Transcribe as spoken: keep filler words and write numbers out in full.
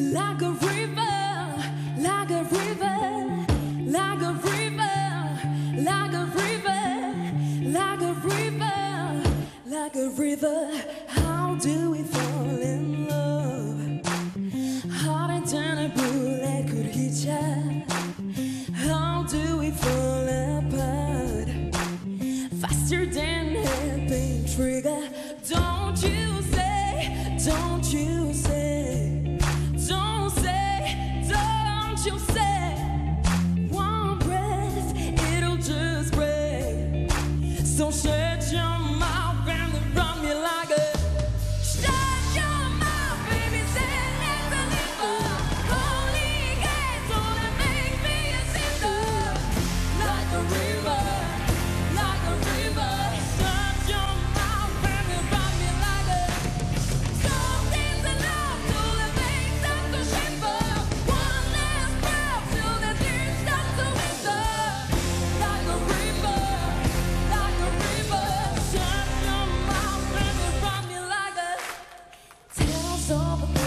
like a river, like a river, like a river, like a river, like a river, like a river. How do we fall in love? Harder than a bullet could hit ya. How do we fall apart? Faster than a pain trigger. Don't you say, don't you say, don't say, don't you say. One breath, it'll just break. So shut your mouth and run me like a. Shut your mouth, baby, say it's a river. Holy gates, all that makes me a sinner. Like a river, like a river. Shut your mouth and run me like a. Something's enough till it makes us to shiver. One last breath till the tears start to whisper. Like a river, like a river. Shut your mouth and run me like a. Tales of a